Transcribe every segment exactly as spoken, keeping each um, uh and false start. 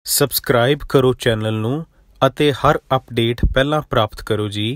Subscribe ਕਰੋ channel ਨੂੰ ਅਤੇ ਹਰ ਅਪਡੇਟ ਪਹਿਲਾਂ ਪ੍ਰਾਪਤ ਕਰੋ ਜੀ।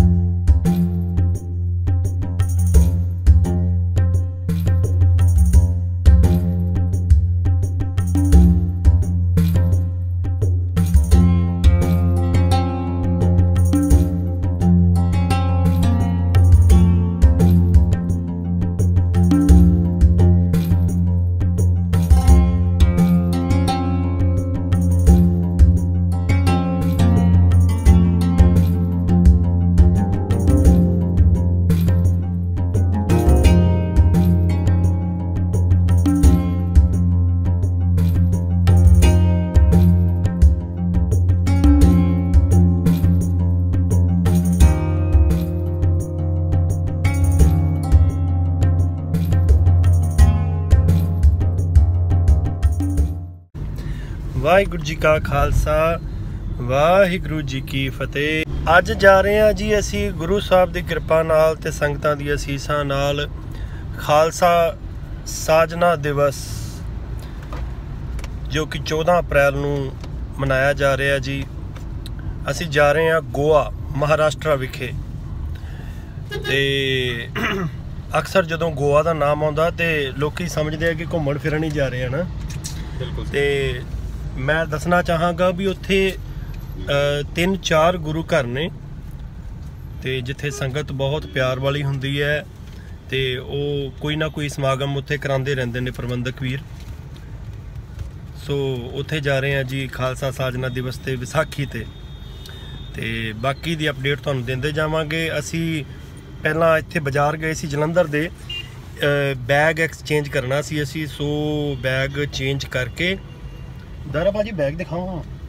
वाहिगुरू जी का खालसा वाहिगुरू जी की फतेह। अज जा रहे हैं जी असी गुरु साहब की कृपा नाल ते संगतां दी असीसां नाल खालसा साजना दिवस जो कि चौदह अप्रैल नूं मनाया जा रहा है जी। असी जा रहे हैं गोवा महाराष्ट्र विखे। ते अक्सर जदों गोवा का नाम आउंदा ते लोकी समझदे कि घूमण फिरन ही जा रहे हैं ना। बिल्कुल। ते मैं दसना चाहांगा भी उत्थे तीन चार गुरु घर ने ते जिथे संगत बहुत प्यार वाली हुंदी है ते ओ कोई ना कोई समागम उत्थे करांदे रहिंदे ने प्रबंधक वीर। सो उत्थे जा रहे हैं जी खालसा साजना दिवस ते विसाखी ते ते बाकी दी अपडेट तुहानूं दिंदे जावांगे। असी पहलां इत्थे बाजार गए सी जलंधर दे बैग एक्सचेंज करना सी असी। सो बैग चेंज करके दारा भाजी बैग दिखाओ।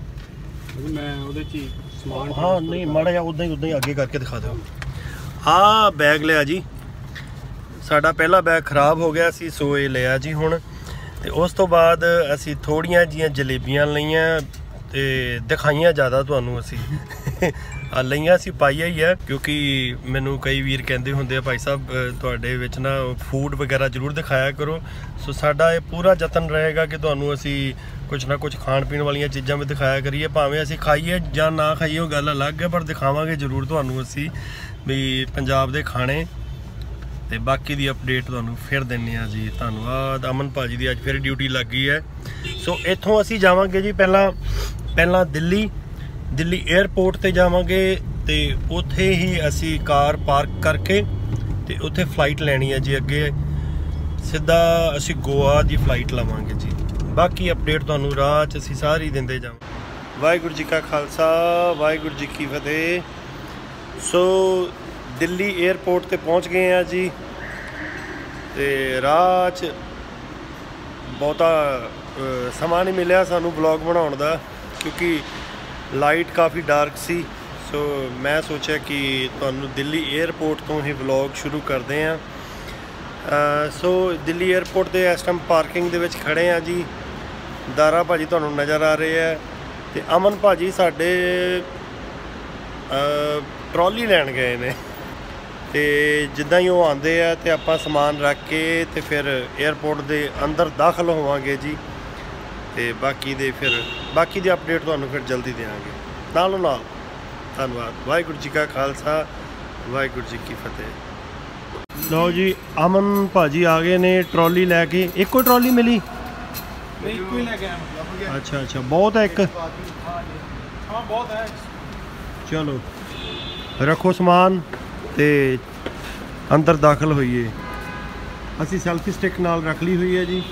मैं उहदे च समान हाँ नहीं माड़ा जिहा उदां ही उदां ही अगे करके दिखा दो। आ बैग लिया जी, साडा पहला बैग खराब हो गया सी सो ये लिया जी हुण। ते उस तो बाद असी थोड़ियां जिहियां जलेबियां लईआं ते दिखाइयां ज़्यादा तुहानूं असी लईआं सी पाईया ही है क्योंकि मैनू कई वीर कहते होंदे भाई साहब तुहाडे विच ना फूड वगैरह जरूर दिखाया करो। सो साडा ये पूरा यतन रहेगा कि तुहानूं असी कुछ ना कुछ खाण पीण वाली चीज़ां भी दिखाया करिए। भावें असी खाइए जां ना खाइए वो गल अलग है पर दिखावांगे जरूर तुहानूं असी भी पंजाब दे खाने। ते बाकी दी अपडेट तुहानूं फिर दिंदे आ जी। धन्नवाद। अमन भाजी दी अज फिर ड्यूटी लग गई है। सो इत्थों असी जावांगे जी पहला पहला दिल्ली दिल्ली एयरपोर्ट ते जावांगे ते उत्थे ही असी कार पार्क करके ते उत्थे फ्लाइट लैनी है जी। अगे सीधा असी गोवा की फ्लाइट लवांगे जी। बाकी अपडेट तुहानूं राह च असी सारी दिंदे जावांगे। वाहिगुरू जी का खालसा वाहिगुरू जी की फतेह। सो दिल्ली एयरपोर्ट ते पहुँच गए हैं जी। ते राह च बहुता समा नहीं मिलिया सानूं ब्लॉग बनाउण दा क्योंकि लाइट काफ़ी डार्क सी। सो मैं सोचा कि तुहानूं दिल्ली एयरपोर्ट तो ही व्लॉग शुरू करते हैं। सो दिल्ली एयरपोर्ट के इस टाइम पार्किंग दे विच खड़े हैं जी। दारा भाजी तुहानूं नज़र आ रहे हैं ते अमन भाजी साडे ट्रॉली लैन गए ने ते जिद्दां ही वो आंदे आ ते आपां समान रख के ते फिर एयरपोर्ट के अंदर दाखल होवांगे जी। ते बाकी दे फिर बाकी दी अपडेट तुहानूं फिर जल्दी देंगे नालों नाल। धन्नवाद। वाहिगुरू जी का खालसा वाहिगुरू जी की फतेह। लो जी अमन भाजी आ गए ने ट्रॉली लैके। एक कोई ट्रॉली मिली? अच्छा अच्छा बहुत है एक। हाँ बहुत है। चलो रखो समान ते अंदर दाखल होइए। असी सैल्फी स्टिक नाल रख ली हुई है जी।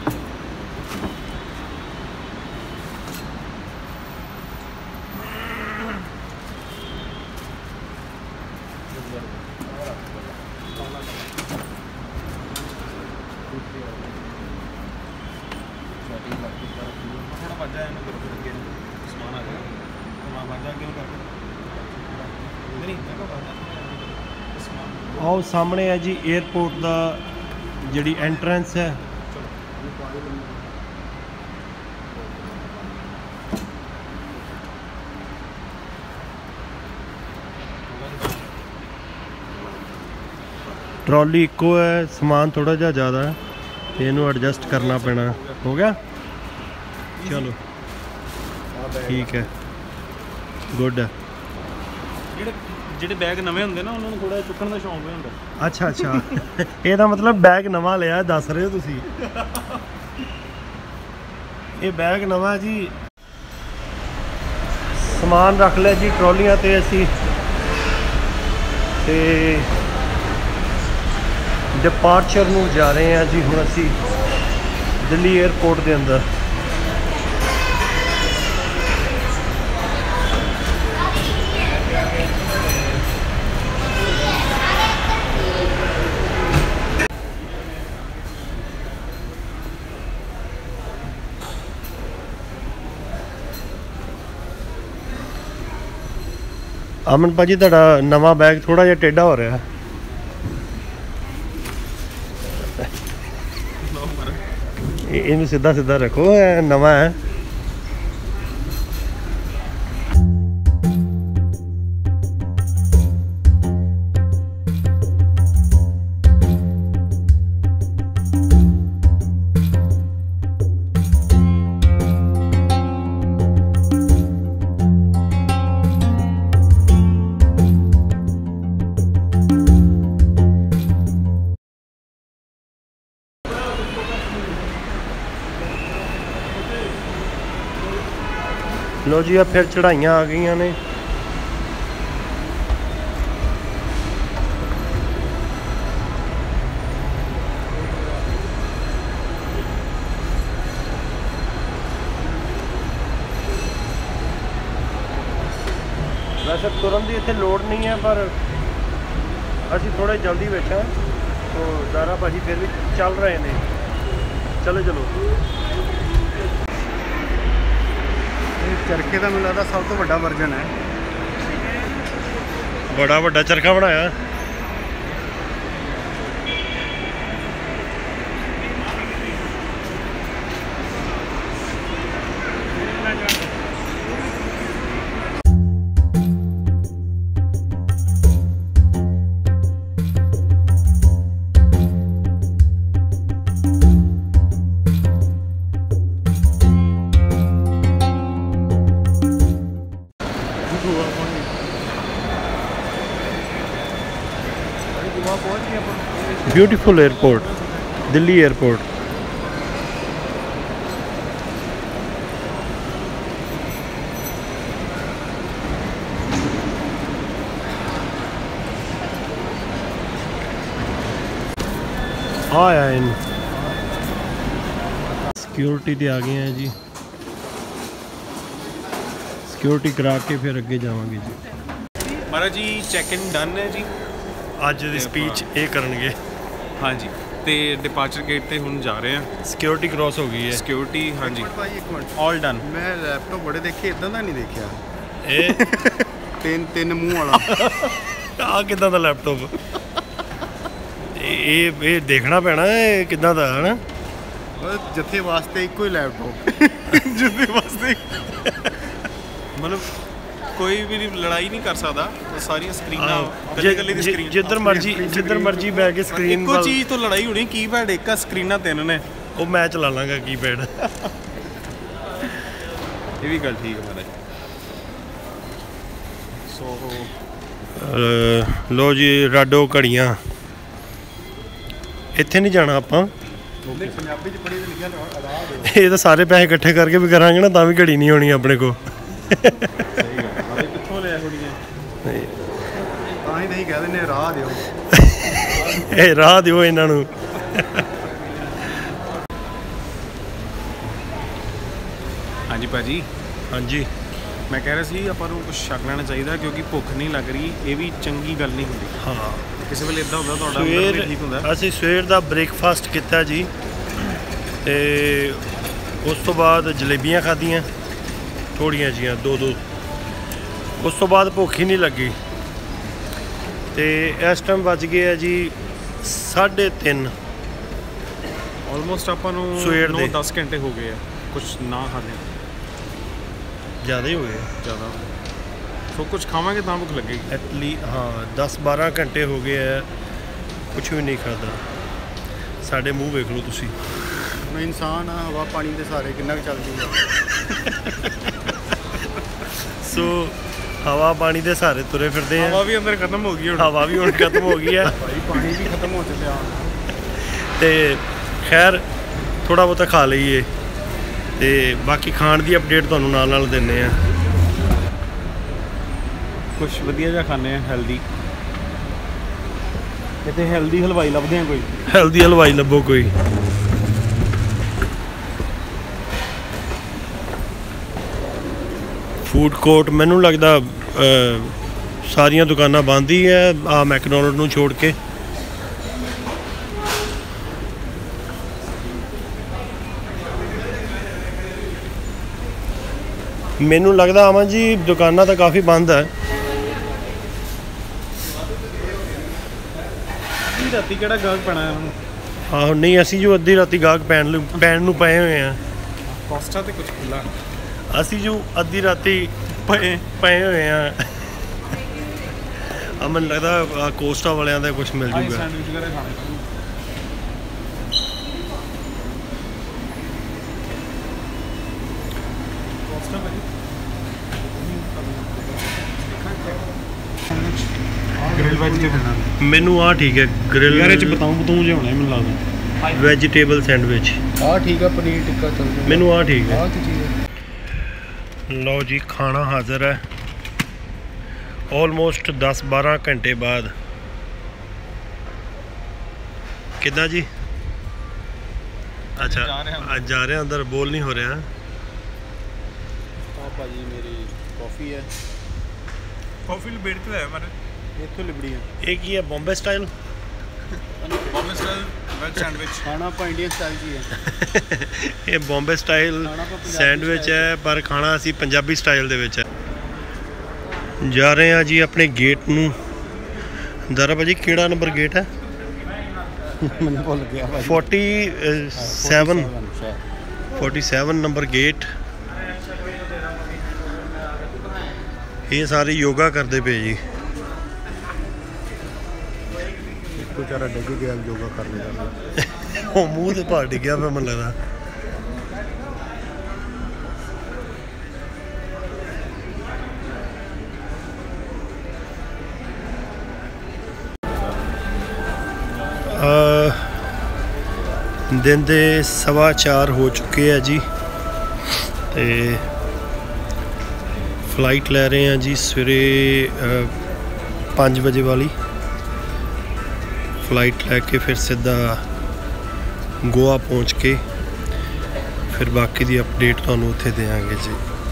आओ सामने है जी एयरपोर्ट का जिहड़ी एंट्रेंस है। ट्रॉली इको है, समान थोड़ा जा ज़्यादा है, इनू एडजस्ट करना पैना। हो गया चलो। ठीक है गुड है ਜਿਹੜੇ ਬੈਗ ਨਵੇਂ ਹੁੰਦੇ ਨਾ ਉਹਨਾਂ ਨੂੰ ਥੋੜਾ ਚੁੱਕਣ ਦਾ ਸ਼ੌਂਕ ਹੁੰਦਾ। ਅੱਛਾ ਅੱਛਾ ਇਹਦਾ ਮਤਲਬ ਬੈਗ ਨਵਾਂ ਲਿਆ ਦੱਸ ਰਹੇ ਹੋ ਤੁਸੀਂ। ਇਹ ਬੈਗ ਨਵਾਂ ਜੀ। ਸਮਾਨ ਰੱਖ ਲਿਆ ਜੀ ਟਰਾਲੀਆਂ ਤੇ ਅਸੀਂ ਤੇ ਡਿਪਾਰਚਰ ਨੂੰ ਜਾ ਰਹੇ ਹਾਂ ਜੀ ਹੁਣ ਅਸੀਂ ਦਿੱਲੀ 에ਅਰਪੋਰਟ ਦੇ ਅੰਦਰ। ਅਮਨ ਭਾਜੀ ਤੁਹਾਡਾ ਨਵਾਂ ਬੈਗ ਥੋੜਾ ਜਿਹਾ ਟੇਢਾ ਹੋ ਰਿਹਾ। ਇਹਨੂੰ ਸਿੱਧਾ ਸਿੱਧਾ ਰੱਖੋ ਨਵਾਂ ਹੈ। लो जी अब फिर चढ़ाइयाँ आ गई ने। वैसे तुरंत की इतने लोड़ नहीं है पर असी थोड़े जल्दी बैठे तो ज़ारा भाजी फिर भी चल रहे हैं। चलो चलो चरखे का मुझे लगता सब तो बड़ा वर्जन है। बड़ा बड़ा चरखा बनाया। Beautiful airport Delhi airport. आया इन सिक्योरिटी ते आ गए हैं जी। सिक्योरिटी करा के फिर अगे जावांगे जी। महाराज जी चैक इन डन है जी। अज दी स्पीच ये करनगे। हाँ जी तो डिपार्चर गेट पे हम जा रहे हैं। सिक्योरिटी क्रॉस हो गई है। सिक्योरिटी हाँ जी ऑल डन। मैं लैपटॉप बड़े देखे इदां दा नहीं देखा। ए तीन तीन मुंह वाला आ किदां दा लैपटॉप ये ये देखना पैना है किदां दा है ना। जत्थे वास्ते इको ही लैपटॉप जत्थे वास्ते मतलब कोई भी लड़ाई नहीं कर सकता। सारी स्क्रीनां गली दी स्क्रीन जिधर मर्जी जिधर मर्जी बैठ के स्क्रीन इको चीज़ तो लड़ाई होनी। कीपैड एक स्क्रीनां तीन ने वो मैं चला लांगा कीपैड। ये भी गल ठीक है महाराज। सो लो जी राडो घड़ियाँ इत्थे नहीं जाना आपां। ये तो सारे पैसे इकट्ठे करके भी करांगे ना तां भी घड़ी नहीं होनी अपने को। राह दिओ राह दिओ इन्हां नूं। हाँ जी भाजी हाँ जी मैं कह रहा सी आपां नूं कुछ छक लेना चाहिए क्योंकि भुख नहीं लग रही। ये भी चंगी गल नहीं होंदी। हाँ किसी वेले इदां हुंदा तुहाडा अंदर नहीं ठीक हुंदा। असीं सवेर दा ब्रेकफास्ट किया जी ते उस तो बाद जलेबियां खादियां थोड़ियां जिहियां दो दो। उस तो बाद भुख ही नहीं लगी तो इस टाइम बज गए है जी साढ़े तीन। ऑलमोस्ट आपां नूं नौ दस घंटे हो गए कुछ ना खाने। ज़्यादा ही हो गए ज़्यादा तो कुछ खावांगे तो भुख लगेगी एटलीस्ट। हाँ दस बारह घंटे हो गए है कुछ भी नहीं खाता। साढ़े मूँह वेख लो तुसी। इंसान हवा पानी के सारे किन्ना चल जूगा। सो हवा पानी के सहारे तुरे फिरते हैं। हवा भी अंदर खत्म हो गई, हवा भी हुण खत्म हो गई है, पानी भी खत्म हो चुका। तो खैर थोड़ा बहुत खा लीए, तो बाकी खाण की अपडेट तुहानूं नाल नाल दिंदे आ। कुछ वधिया जिहा खाने हैं, हैल्दी। इत्थे हैल्दी हलवाई लभदे हैं कोई? हैल्दी हलवाई लभो कोई। फूड कोर्ट मैनू लगता सारिया दुकाना बंद ही है आ मैकडोनल्ड नूं छोड़ के। मैनू लगता अमन जी दुकाना तो काफ़ी बंद है। राती केड़ा गाहक पैना है? आहो नहीं, असी जो अद्धी राती गाहक पैन पैन नूं पए हुए हैं। कोस्टा ते कुछ खुला, असी जो अद्धी राती पे पे हुए हैं। अमन लगता कोस्टा वालियां दा कुछ मिल जूगा। सैंडविच वगैरह खाने कोस्टा भाई ग्रिल वेजिटेबल मैनू आ ठीक है। ग्रिल यार इच बताऊं बताऊं जे होना है मैनूं लगदा वेजिटेबल सैंडविच आ ठीक है, पनीर टिक्का चल जाए। मैनू आ ठीक है। आ की चीज़ है। लो जी खाना हाज़र है ऑलमोस्ट दस बारह घंटे बाद। कितना जी? अच्छा आज जा रहे हैं अंदर, बोल नहीं हो रहा। भाजी मेरी कॉफ़ी है। कॉफी लिबड़ के लाया मैंने, इत्थों लिबड़ी है। एक ही है Bombay style. Bombay style veg sandwich. खाना आप इंडियन स्टाइल की है। ये बॉम्बे स्टाइल सैंडविच है, पर खाना असी पंजाबी स्टाइल दे विच है। जा रहे हैं जी अपने गेट नूं। दरा भाजी केड़ा नंबर गेट है? मैंने भुल गया भाई। Forty seven forty seven number gate. ये सारे योगा करते पे जी। बेचारा डिग गया योगा करने का। वो मुंह से भार डिग्या पे मन लगता। दिन दे सवा चार हो चुके हैं जी, ते फ्लाइट लै रहे हैं जी सवेरे पाँच बजे वाली फ्लाइट लैके फिर सीधा गोवा पहुंच के फिर बाकी दी अपडेट तुहानूं उत्थे देंगे जी।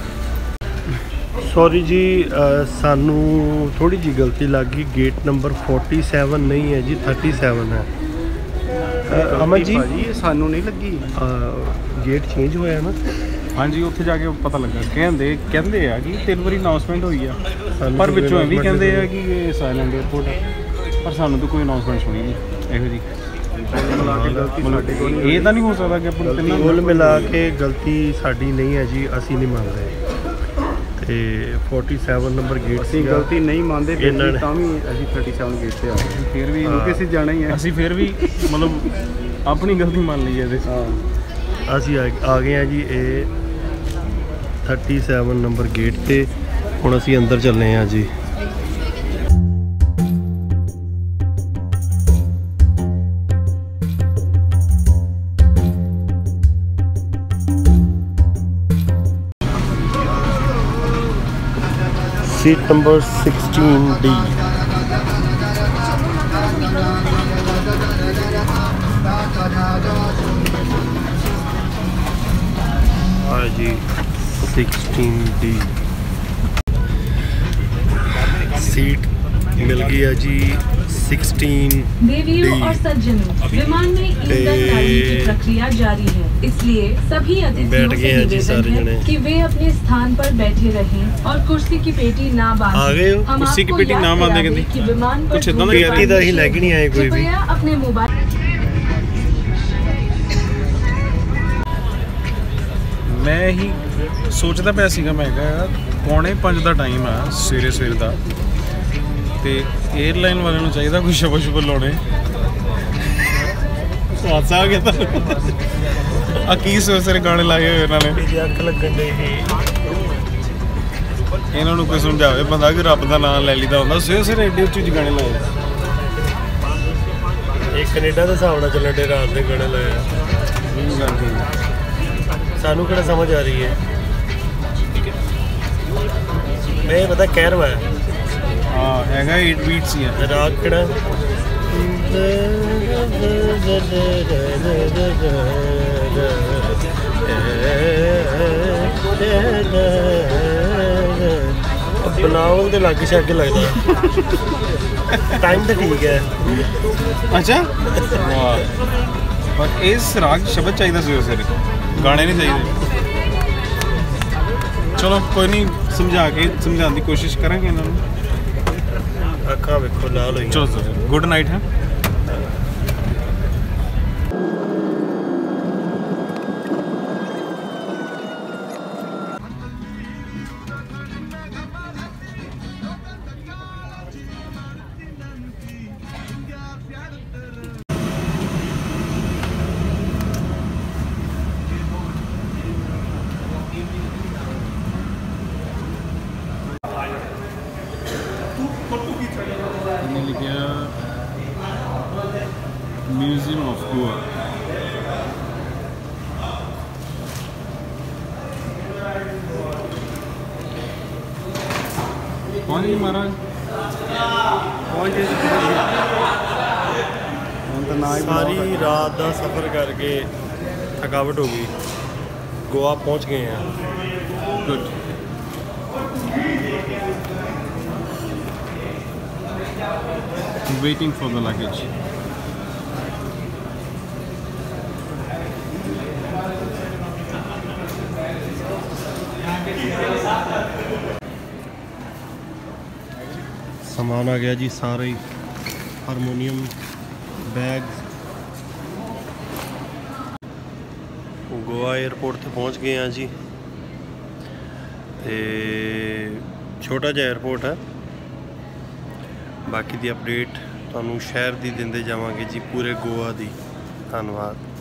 सॉरी जी सानू थोड़ी जी गलती लग गई, गेट नंबर फोर्टी सैवन नहीं है जी थर्टी सैवन है। अमन जी ये सानू नहीं लगी, गेट चेंज होया ना? हाँ जी उत्थे जाके पता लगा। कहते कहते हैं कि तीन बारी अनाउंसमेंट हुई है, पर विचों भी कहते हैं कि ये साइलेंट एयरपोर्ट है, पर सानू तो कोई अनाउंसमेंट सुनी नहीं ਇਹੋ जी। ये तो नहीं हो सकता कि अपन तिन्ना कुल मिला के गलती साडी नहीं है जी, असी नहीं मान रहे। ते फोर्टी सैवन नंबर गेट ਅਸੀਂ गलती नहीं मानते, फिर भी ਤਾਂ ਵੀ ਅਸੀਂ थर्टी सेवन गेट से आ गए। फिर भी क्योंकि ਅਸੀਂ जाना ही है, ਅਸੀਂ फिर भी मतलब अपनी गलती मान ली है। ਅਸੀਂ आ गए हैं जी ये थर्टी सैवन नंबर गेट ते। हुण ਅਸੀਂ अंदर चलने हैं जी। Seat number sixteen D. हाँ जी सिक्सटीन डी सीट मिल गई है जी सिक्सटीन देवियों और सज्जनों, विमान में ईंधन डालने की प्रक्रिया जारी है, इसलिए सभी अतिथियों से निवेदन है कि वे अपने स्थान पर बैठे रहें और कुर्सी की पेटी ना बांधें। हम कुर्सी की पेटी ना बांधे कि विमान पर कुछ इतना ही लगी नहीं आए कोई भी। अपने मोबाइल मैं ही सोचता पाया सीगा, मैं कहा पौने पाँच का टाइम है सवेरे सवेरे का, तो एयरलाइन वाले को चाहिए कोई शबल शुबल लाने। हादसा आ गया था। आ की सवेरे सवेरे गाने लाए हुए इन्होंने। अख लगन ਇਹਨਾਂ ਨੂੰ ਕੋਈ ਸਮਝਾਵੇ ਬੰਦਾ ਕਿ ਰੱਬ ਦਾ ਨਾਮ ਲੈ ਲਈਦਾ ਹੁੰਦਾ। ਸਵੇਰੇ ਸਵੇਰੇ ਐਡੀ ਉੱਚੀ ਗਾਣੇ ਲਾਏ। ਇਹ ਕੈਨੇਡਾ ਦੇ ਹਿਸਾਬ ਨਾਲ ਚੱਲਣ ਡੇ ਰਾਤ ਦੇ ਗਾਣੇ ਲਾਏ ਆ। ਸਾਨੂੰ ਕਿਹੜਾ ਸਮਝ ਆ ਰਹੀ ਹੈ। ਮੈਂ ਪਤਾ ਕਹਿਰਵਾ ਹੈ। ਹਾਂ ਹੈਗਾ ਅੱਠ ਬੀਟਸ ਹੀ ਆ। ਰਾਗ ਕਿਹੜਾ बनावल के लागे से अगे लगता टाइम तो ठीक है। अच्छा वाह पर इस राग शब्द चाहिए सवेरे सवेरे गाने नहीं चाहिए। चलो कोई नहीं समझा के समझाने की कोशिश करेंगे इन्होंने। अखा वेखो लाल हुई। चलो सर गुड नाइट है। Museum of Goa. कौन जी महाराज सारी रात का सफ़र करके थकावट हो गई। गोवा पहुंच गए हैं। Good waiting for the luggage। सामान आ गया जी सारे हारमोनीयम बैग। गोवा एयरपोर्ट ते पहुंच गए हैं जी। ते छोटा जिहा एयरपोर्ट है। बाकी दी अपडेट तुहानू शहर दी दिंदे जावांगे जी पूरे गोवा दी। धन्नवाद।